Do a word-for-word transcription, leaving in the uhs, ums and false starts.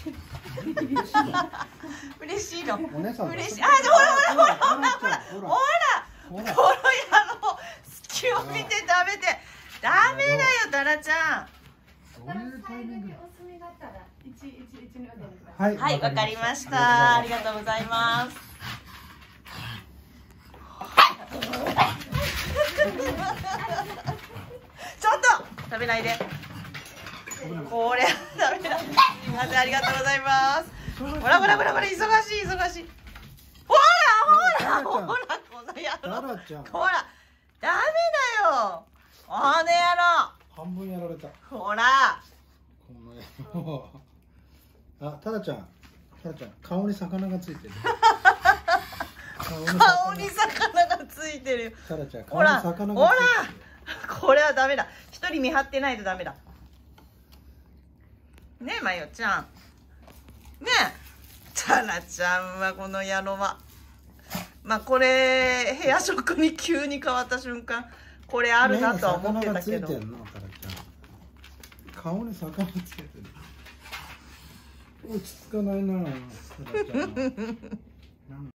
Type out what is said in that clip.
嬉しいの。 お姉さん。 嬉しい。あ、ほらほらほらほらほらほら。ほら。この野郎、隙を見て食べて。ダメだよ、タラちゃん。 はい、 はい、わかりました。ありがとうございます。ちょっと食べないで。これダメだ。すみません、ありがとうございます。ほらほらほらほら、忙しい忙しい。ほらほらほら、この野郎。ほら、ダメだよ。この野郎。 半分やられた。 ほら。 この野郎。あ、タラちゃん、タラちゃん、顔に魚がついてる。 顔に魚がついてるよ。 タラちゃん、 ほら、 顔に魚ほら、 がついてる。 これはダメだ。一人見張ってないとダメだ。ねえ、まよちゃん。ねえ、タラちゃんはこの野郎は。まあ、これ、部屋食に急に変わった瞬間、これあるなとは思ってたけど。 顔に魚つけてる。落ち着かないな、タラちゃん。